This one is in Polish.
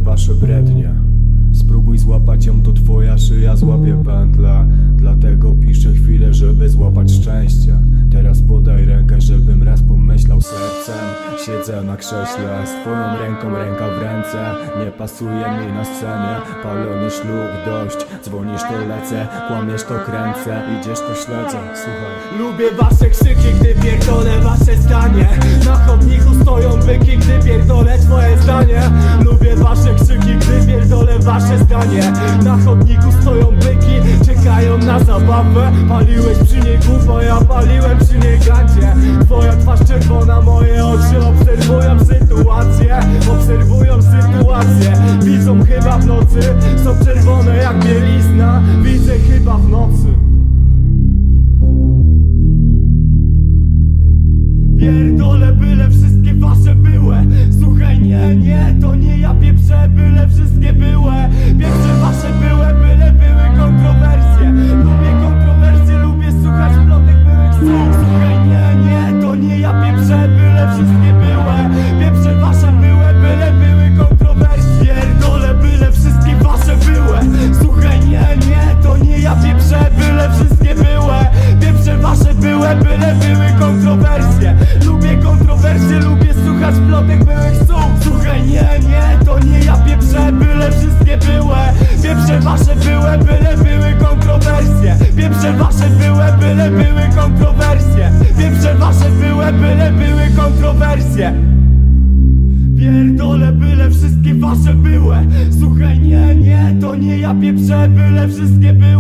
wasze brednie. Spróbuj złapać ją, to twoja szyja złapie pętlę. Dlatego piszę chwilę, żeby złapać szczęście. Teraz podaj rękę, żebym raz pomyślał sercem. Siedzę na krześle, z twoją ręką ręka w ręce. Nie pasuje mi na scenie, palony ślub dość. Dzwonisz to lecę, kłamiesz to kręcę. Idziesz to śledzę, słuchaj. Lubię wasze krzyki, gdy pierdolę wasze zdanie. Na chodniku stoją byki, gdy pierdolę twoje zdanie. Lubię wasze krzyki, gdy pierdolę wasze zdanie. Na chodniku stoją byki, czekają na zabawę. Paliłeś przy niej gówno, ja paliłem przy niej gancie. Twoja twarz czerwona, moje oczy obserwują sytuację. Obserwują sytuację. Widzą chyba w nocy, są czerwone jak bielizna. Widzę chyba w nocy. Pierdolę, byle wszystkie wasze byłe. Słuchaj, nie, to nie ja pieprzę, byle wszystkie byłe. Pieprzę wasze byłe, byle były kontrowersje. Lubię kontrowersje, lubię słuchać plotek byłych słów. Słuchaj, nie, to nie ja pieprzę, byle wszystkie byłe. Pieprzę wasze byłe, byle były kontrowersje. Pierdolę, byle wszystkie wasze byłe. Słuchaj, nie, to nie ja pieprzę, byle wszystkie byłe. Pieprzę wasze byłe, byle były kontrowersje. Lubię kontrowersje, lubię słuchać plotek byłych słów. Słuchaj, nie, to nie ja pieprzę, byle wszystkie byłe. Pieprzę wasze byłe, byle były kontrowersje. Pieprzę wasze byłe, byle były kontrowersje. Pieprzę wasze byłe, byle były kontrowersje. Pierdolę, byle wszystkie wasze byłe. Słuchaj, nie, to nie ja pieprzę, byle wszystkie byłe.